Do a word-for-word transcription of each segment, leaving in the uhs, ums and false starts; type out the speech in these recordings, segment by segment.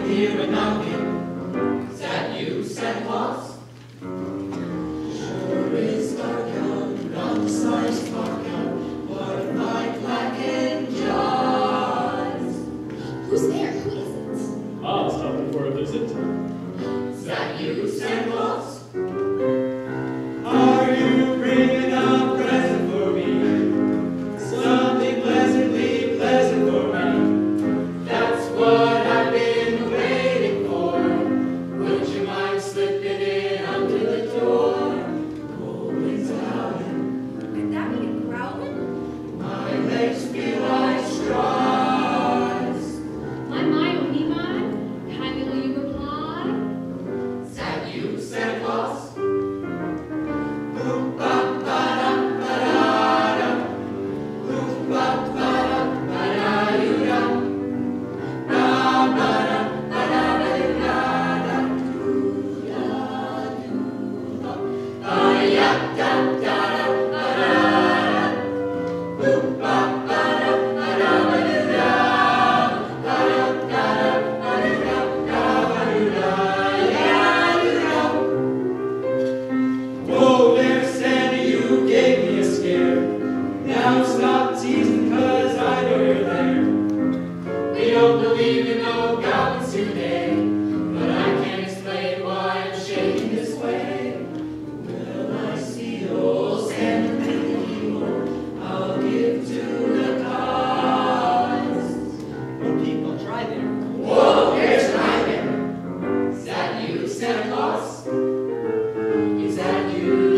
hear a knocking. Is that you, Santa Claus? Sure is dark out, not the stars spark out, what light black and jaws. Who's there? Who is it? Ah, stopping for a visit. Is that you, Santa Claus? Are you bringing a present for me? Something pleasantly pleasant for me. That's what I've been waiting for. Would you mind slipping in under the door? Cold winds are howling. Could that be a growling? My legs feel like straws. My, my, oh, me, my. Kindly will you reply? Is that you, Santa Claus? Whoa there, Santa, you gave me a scare. Now stop teasing, cause I know you're there. We don't believe in no goblins today, but I can't explain why I'm shaking this way. Well, I see old Santa people, I'll give to the cause. Well, people, try there. Whoa, there's right there. Is that you, Santa Claus? Is that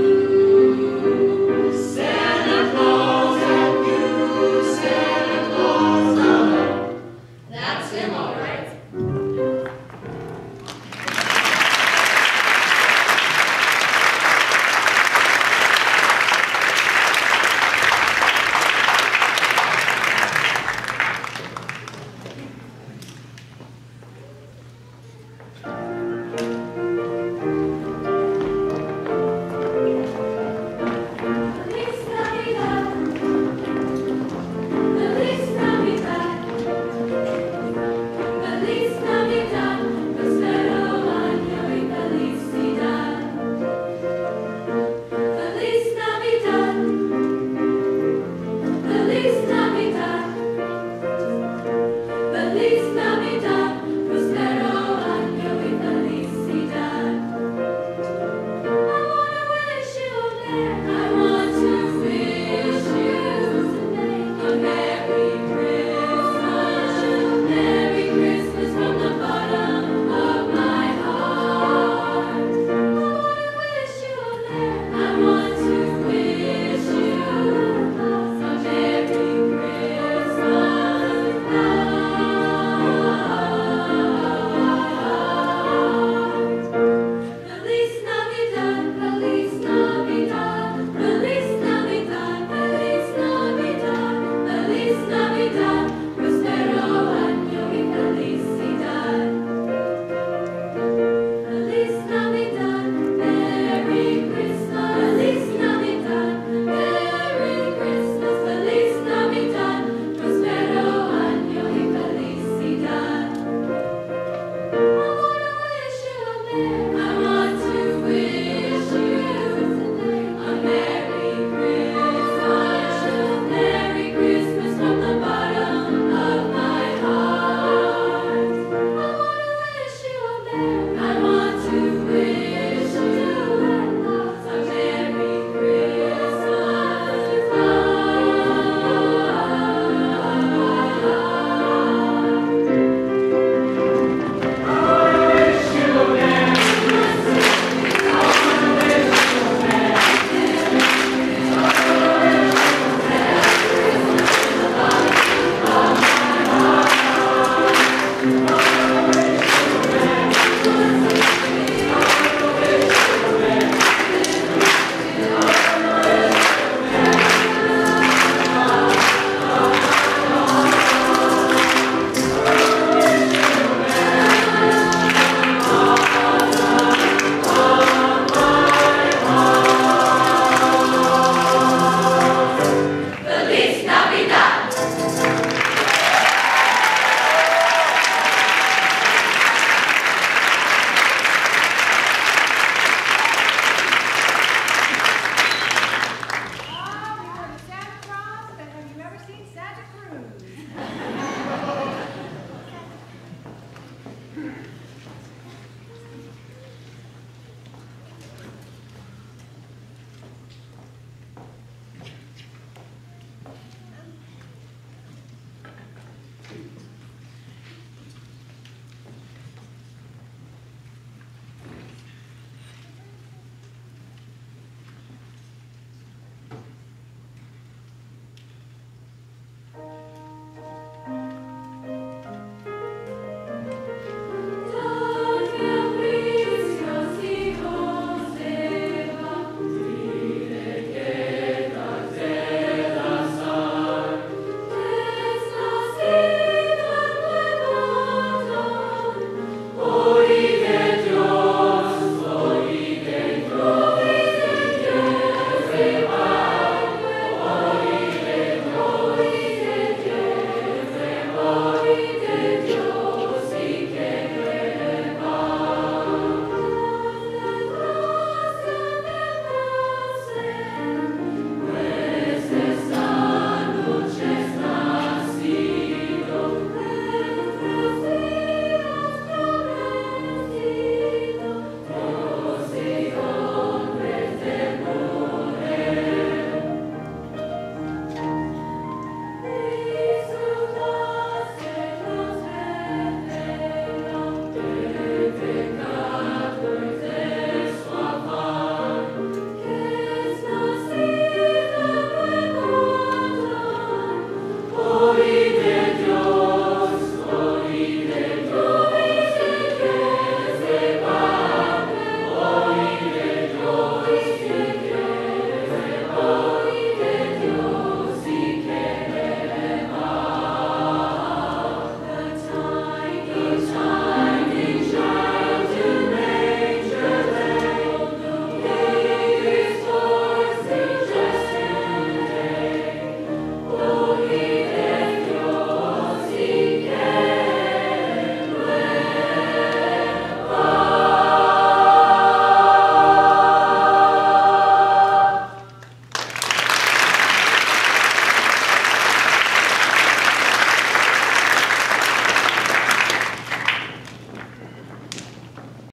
you, Santa Claus? Is that you, Santa Claus? Oh, that's him, all right.